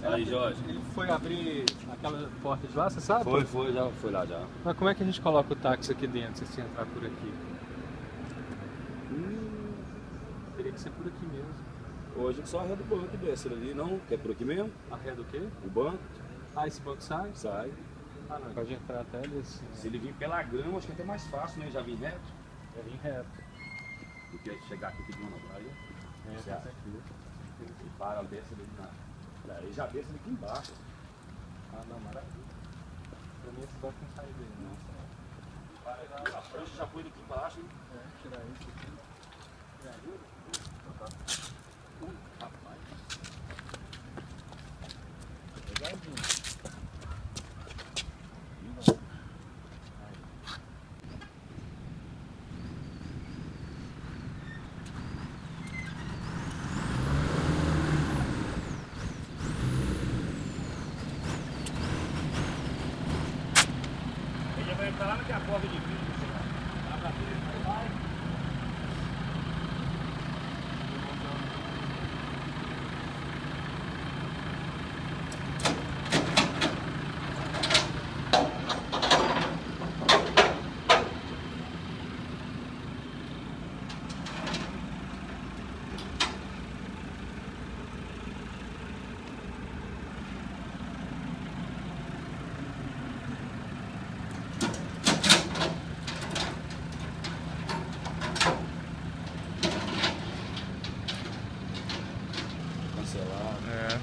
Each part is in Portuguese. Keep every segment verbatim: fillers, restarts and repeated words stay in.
Aí, Jorge. Ele foi abrir aquela porta de lá, você sabe? Foi, foi, já foi lá já. Mas como é que a gente coloca o táxi aqui dentro, se entrar por aqui? Hum, Teria que ser por aqui mesmo. hoje só arreda o banco e desce ali, não? Que é por aqui mesmo? Arreda o quê? O banco Ah, esse banco sai? sai. Ah, não, pode entrar até ali assim. Se ele vir pela grama, acho que é até mais fácil, né? Já vir reto. É vir reto. Do que chegar aqui de manobrar aí. É, Você tá acha? aqui. E para, desce ali na. Aí já desce ali aqui embaixo. Ah, não, maravilha. Pra mim esse banco não sai dele, não. Para aí lá, a prancha já foi daqui embaixo, hein? É, tirar isso aqui. Me ajuda? Ui, rapaz. Legalzinho. Ele vai entrar lá naquela porta de vidro, sei lá. Lá pra frente, vai, vai. Cancelar. É.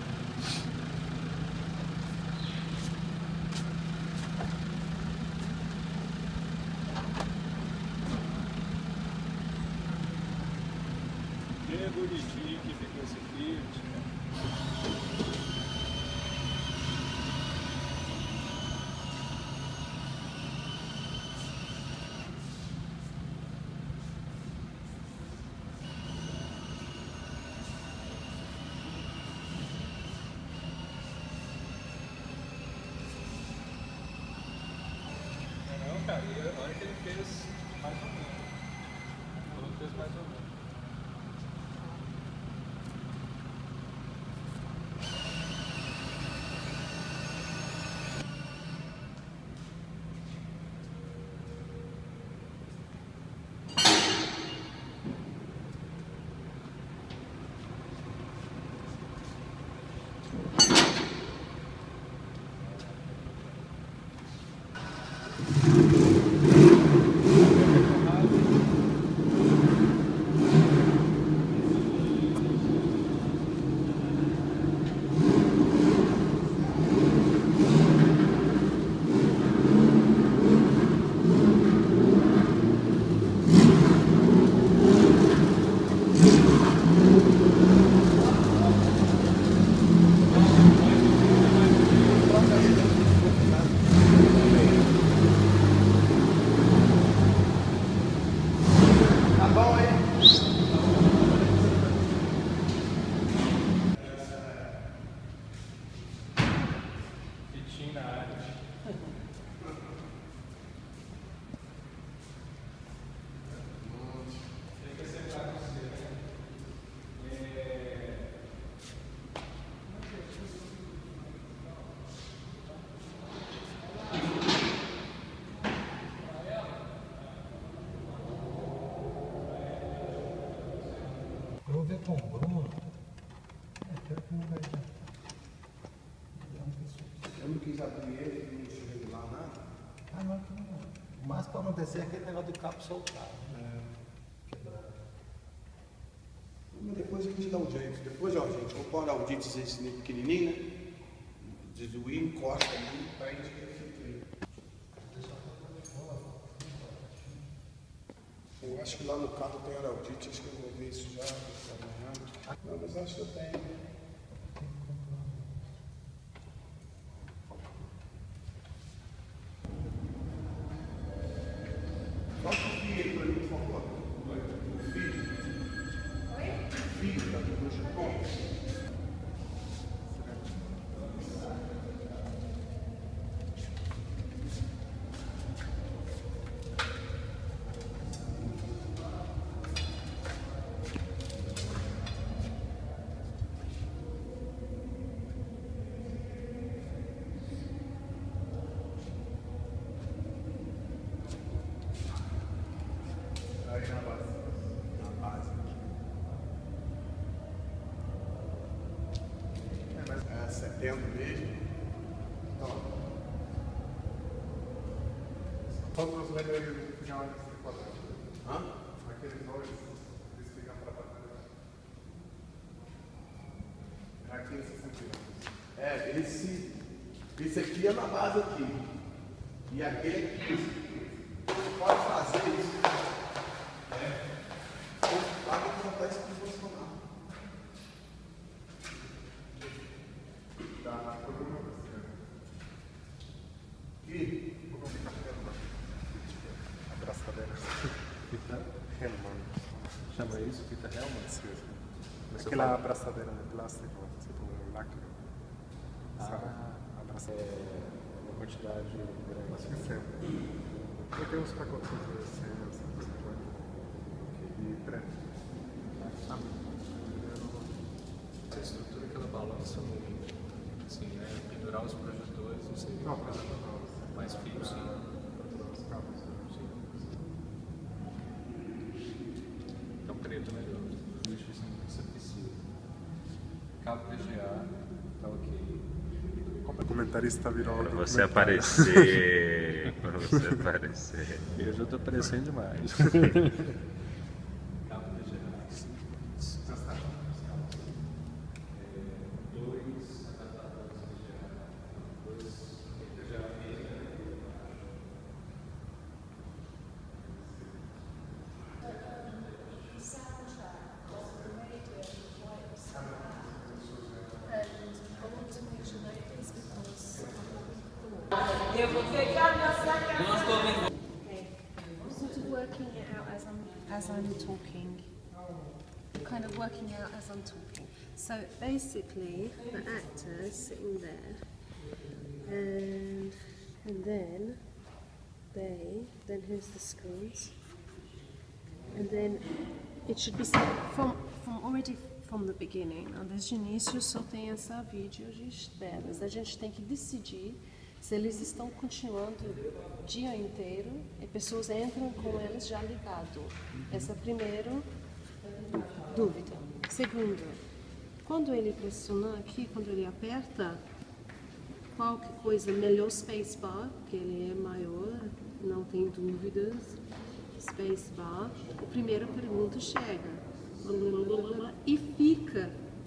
Que bonitinho que ficou esse Fiat. Não, cara, e olha que ele fez mais ou menos. Ele fez mais ou menos. Fitinho na área. Eu vou ver com o Bruno. É, pior que não vai dar. Eu não quis abrir ele, não cheguei lá nada. Ah, não, que não. O mais que vai acontecer é aquele negócio do cabo soltar. Né? Quebrar. Mas depois a gente dá um jeito. Depois, ó, gente, vou pôr o dito esse pequenininho, né? Desdoir, encosta ali, pra gente refletir. Eu acho que lá no carro tem araldite, acho que eu vou ver isso já amanhã. Não, mas acho que eu tenho. Bota o fio aí pra mim, por favor. O fio. Oi? O fio da do Chupom. dentro mesmo. Então, Todos os letreiros ficam nesse quadrado. hã? Aqueles dois, eles ficam para bater. É aqui nesse sentido. É, esse, esse aqui é na base aqui. E aquele aqui. Você pode fazer isso. É. Lá para botar isso para funcionar. Da coluna para cima. Aqui. A braçadeira. Fita Hellman. chama isso? Fita Hellman? Sim, sim. Você Aquela fala- abraçadeira de plástico, tipo lacre. Sabe? Ah, Abraçadeira. é uma quantidade grande. Acho que sempre. Eu tenho uns pacotes de cem, essa coisa, e preto. Ah, A estrutura que ela balança muito. Assim, né? Pendurar os projetores não seria não, uma coisa não. mais fio, sim. Os cabos. Sim. Então preto é melhor. Deixa isso que você precisa. Cabo V G A, tá ok. O comentarista virou Pra outro você comentário. aparecer. Pra você aparecer. Eu já tô aparecendo demais. Cabo V G A. Já está. Dois adaptadores V G A. Dois V G A meia. Sort of working it out as I'm as I'm talking. Kind of working out as I'm talking. So basically, the actor is sitting there, and and then they then here's the screens, and then it should be set from from already from the beginning. Não, desde o início só tem essa vídeo de telas. A gente tem que decidir se eles estão continuando o dia inteiro e pessoas entram com eles já ligado. Essa é a primeira dúvida. Segundo, quando ele pressionar aqui, quando ele aperta, qualquer coisa, melhor spacebar, que ele é maior, não tem dúvidas, spacebar, a primeira pergunta chega. E fica.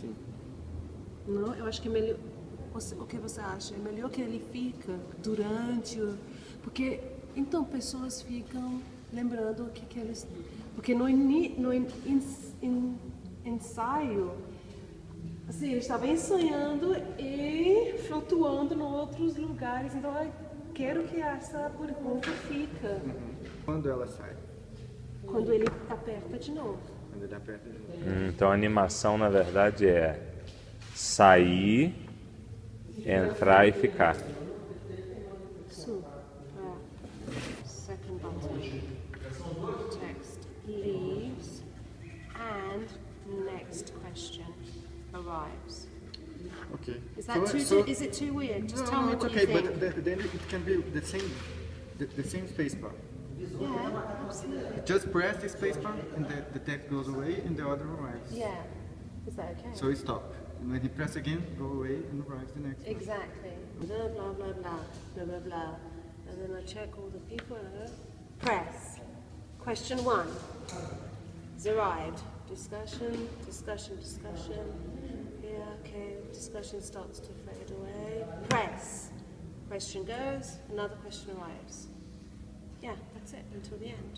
Não, eu acho que é melhor. Você- o que você acha? É melhor que ele fica durante o... Porque, então, pessoas ficam lembrando o que, que eles... Porque no, ini, no in, ins- in- ensaio, assim, ele estava ensaiando e flutuando em outros lugares. Então, eu quero que essa pergunta fica Quando ela sai? quando ele aperta de novo. Quando ele aperta de novo. Hum, Então a animação na verdade é sair, entrar e ficar. So, uh, second button, text leaves, and next question arrives. Okay. Is that So- too? so- is it too weird? Just No, tell no, me it's what okay, you think. but the, then it can be the same, the, the same spacebar. Yeah, absolutely. Just press the spacebar and the, the text goes away and the other arrives. Yeah, is that okay? So it stop. And when he press again, go away and arrives the next one. Exactly. Blah blah blah blah blah blah blah, and then I check all the people. uh, Press. Question one. It's arrived. Discussion, discussion, discussion. Yeah, okay. Discussion starts to fade away. Press. Question goes. Another question arrives. Yeah, that's it until the end.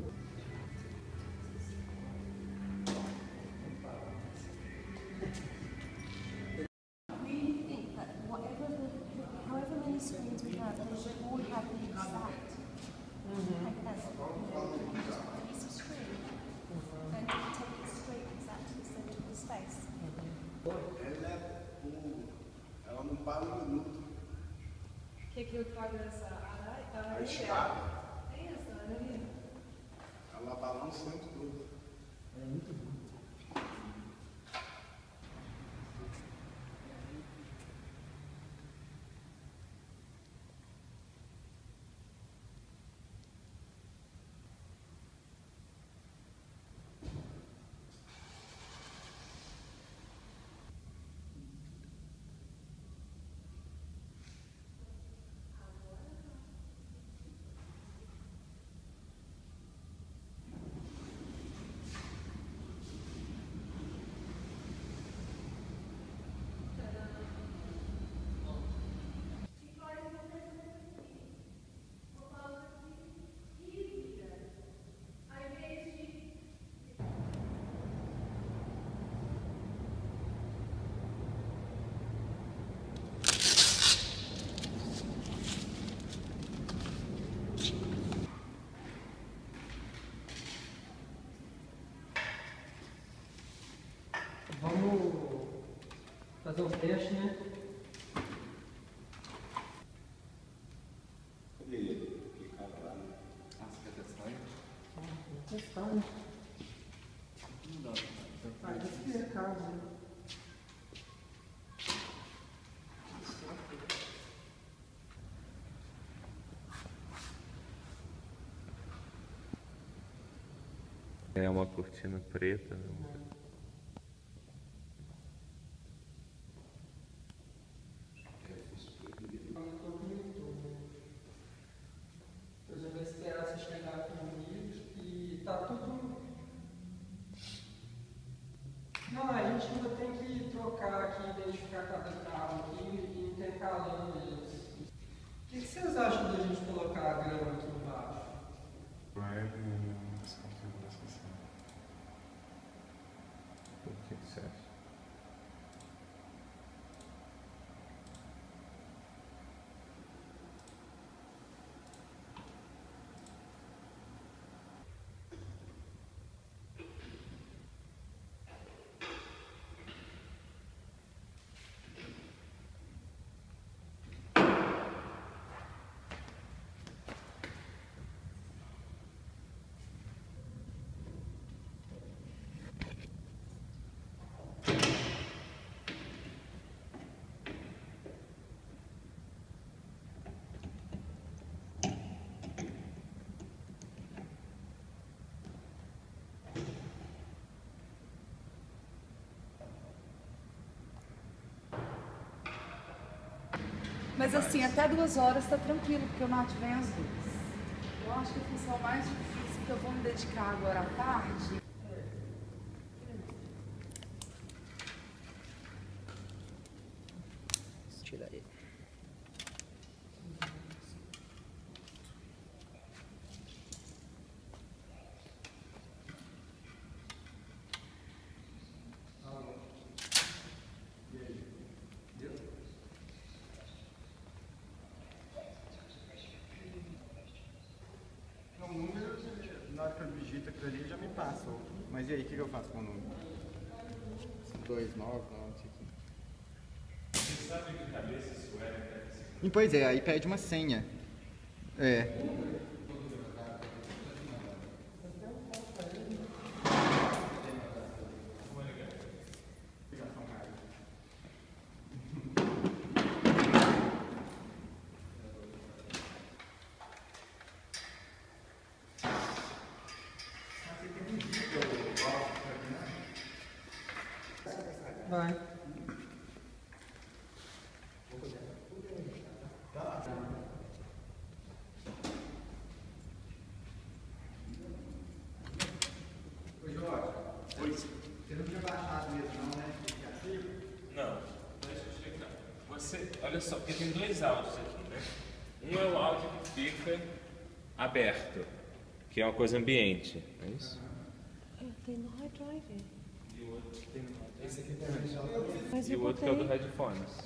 We think that whatever the, however many screens we have, they should all have the exact, like as, you know, you can just put a piece of screen and take it straight exactly the center of the space. Ela é um, ela não para um minuto. O que que eu trago essa A escada, É essa, Ana. ela balança muito tudo. Vamos fazer um teste, né? E aí? Que cara lá? Ah, você quer testar aí? Testar, né? Não dá. Ah, isso é caso, né? É uma cortina preta. Né? Por exemplo, vai esperar você chegar comigo e tá tudo. Não, a gente ainda tem que trocar aqui, identificar cada carro aqui e intercalando eles. O que vocês acham da gente colocar a grama aqui embaixo? Vai nessa configuração. O que você acha? Mas assim, até duas horas tá tranquilo, porque o Nath vem às duas. Eu acho que a função mais difícil que eu vou me dedicar agora à tarde. Tira ele. O número, na hora que eu digito aquilo ali, já me passa. Mas e aí, o que, que eu faço com o número? dois, nove, não sei o que. Você sabe de cabeça isso é? E, pois é, aí pede uma senha. É. Vai. Oi, Jorge. Oi. Você não tinha baixado mesmo, não, né? Não, deixa eu checar. Você, olha só, porque tem dois áudios aqui, né? Um é o áudio que fica aberto, que é uma coisa ambiente, não é isso? Tem no hard drive. E o outro tem no Esse aqui também. Mas E eu o outro que é o do botei. headphones.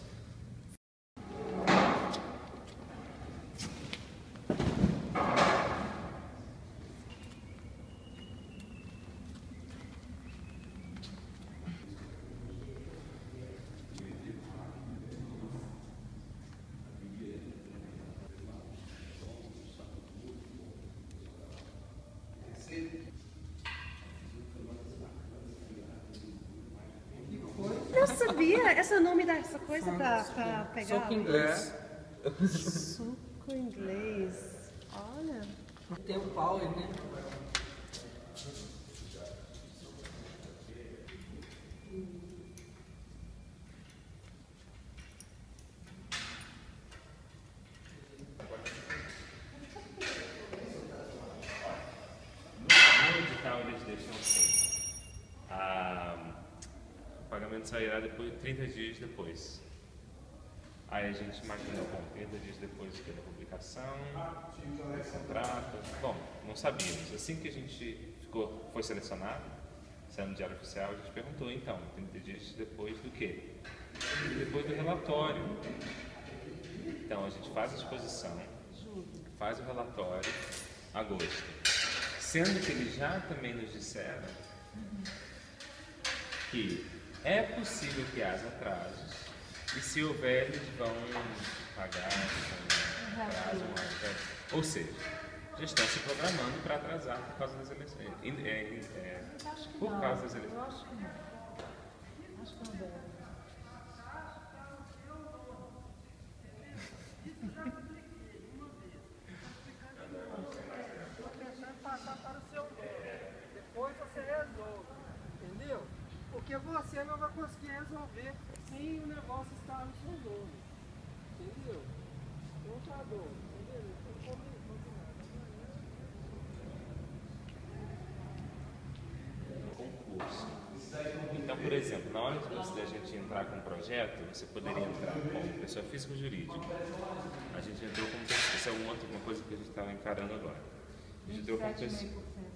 Não sabia. Esse é o nome dessa coisa pra, pra pegar? Soco inglês. Suco inglês. Olha. Tem o power, né? No edital eles deixam assim. Ah, o pagamento sairá depois, trinta dias depois. Aí a gente imagina, bom, trinta dias depois da publicação, do contrato. Bom, não sabíamos. Assim que a gente ficou, foi selecionado, saiu no Diário Oficial, a gente perguntou, então, trinta dias depois do quê? Depois do relatório. Então, a gente faz a exposição, faz o relatório, agosto. Sendo que eles já também nos disseram que É possível que haja atrasos, e se houver, eles vão pagar com prazo mais. Ou seja, já estão se programando para atrasar por causa das eleições. É, é, é, por não. causa das eleições. Eu acho que não. Acho que não deve. Passar para o seu dono. Depois você resolve. Entendeu? Porque você não vai conseguir resolver sem o negócio estar no seu dono. Entendeu? Não está dono. Entendeu? Então, como Concurso. Então, por exemplo, na hora de você, a gente entrar com um projeto, você poderia entrar como pessoa física ou jurídica. A gente entrou como pessoa, isso é uma, outra, uma coisa que a gente estava encarando agora. A gente entrou como pessoa.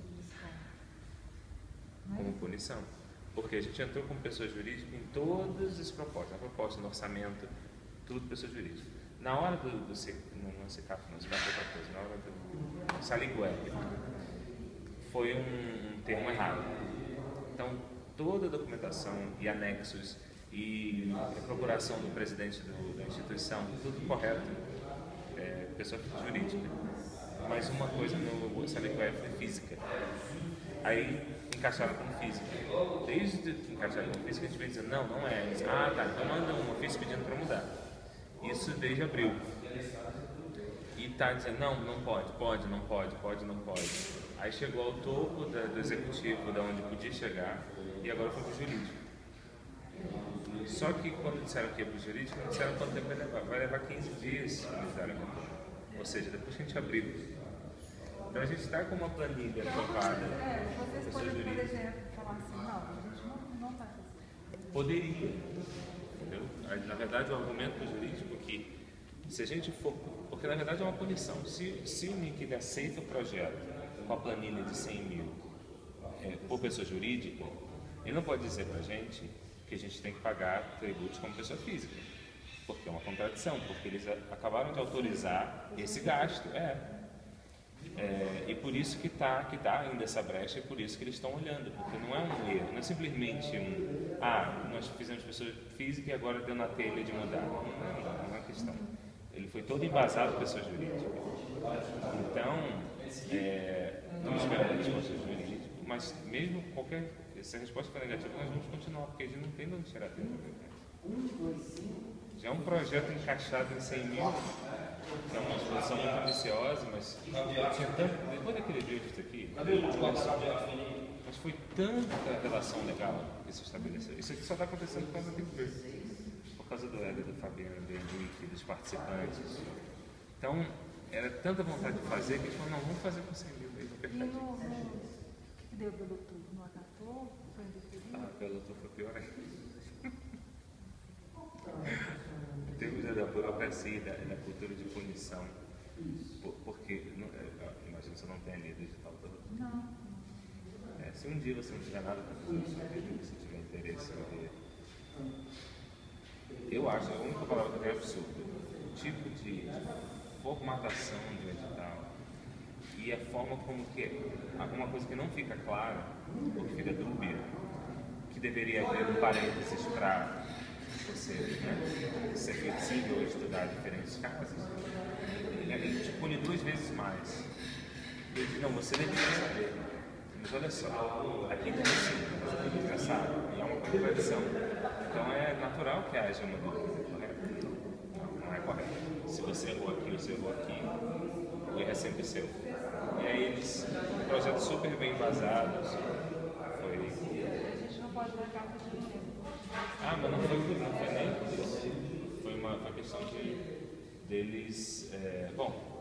Como punição. Porque a gente entrou como pessoa jurídica em todas as propostas. Na proposta, no orçamento, tudo pessoa jurídica. Na hora do, do não, não C CAF, não, isso vai ser outra coisa. Na hora do Saligué, foi um, um termo errado. Então, toda a documentação e anexos e a procuração do presidente do, da instituição, tudo correto, é, pessoa jurídica. Mas uma coisa no Saligué foi física. Aí, encaixaram como física. Desde que encaixaram como física, a gente vem dizendo, não, não é. Disse, ah, tá, então manda um ofício pedindo para mudar. Isso desde abril. E tá dizendo, não, não pode, pode, não pode, pode, não pode. Aí chegou ao topo da, do executivo, da onde podia chegar, e agora foi para o jurídico. Só que quando disseram que ia para o jurídico, não disseram quanto tempo vai levar. Vai levar quinze dias para eles darem conta. Ou seja, depois que a gente abriu. Então a gente está com uma planilha aprovada. É, vocês podem, por exemplo, falar assim, não, a gente não, não vai fazer. Poderia. Entendeu? Na verdade, o argumento do jurídico é que se a gente for. Porque na verdade é uma punição. Se, se o Nick ele aceita o projeto com a planilha de cem mil é, por pessoa jurídica, ele não pode dizer para a gente que a gente tem que pagar tributos como pessoa física. Porque é uma contradição, porque eles acabaram de autorizar esse gasto. É. É, e por isso que está que tá ainda essa brecha, e por isso que eles estão olhando, porque não é um erro, não é simplesmente um, ah, nós fizemos pessoa física e agora deu na telha de mudar. Não, não, não é questão. Ele foi todo embasado pessoa jurídica. Então, é, não esperamos resposta jurídica, mas mesmo qualquer, se a resposta for negativa, nós vamos continuar, porque a gente não tem de onde tirar tempo. Já é um projeto encaixado em cem mil. É uma solução muito ambiciosa, mas tinha tanto, depois daquele vídeo aqui, mas foi tanta relação legal que se estabeleceu. Isso aqui só está acontecendo por causa do vídeo, por causa do Éder, do Fabiano, do Henrique, dos participantes. Então, era tanta vontade de fazer que a gente falou, não, vamos fazer com cem mil mesmo, E no, no que deu pelo tudo, não acatou? Foi indeferido? Ah, pelo tudo foi pior ainda. Temos da burocracia e da, da cultura de punição, por, porque, não, imagino que você não tenha lido o digital todo. Não. É, se um dia você não tiver nada para fazer, se você tiver interesse em ver, eu acho, a única palavra que eu tenho é absurdo, o tipo de formatação de um edital e a forma como que, alguma coisa que não fica clara, ou que fica dúbia, que deveria haver um parênteses para você, né, ser flexível e estudar diferentes casos, ele te pune duas vezes mais. Ele diz, não, você deveria saber. Mas olha só, aqui tem assim, você já sabe, e é uma contradição. Então é natural que haja uma dúvida, correto? Não, não é correto. Se você errou aqui ou você errou aqui, o erro é sempre seu. E aí eles, projetos super bem embasados, foi... A gente não pode dar carta de dinheiro. Ah, mas não foi, não foi nem por isso. Foi uma, uma questão de deles. É, bom,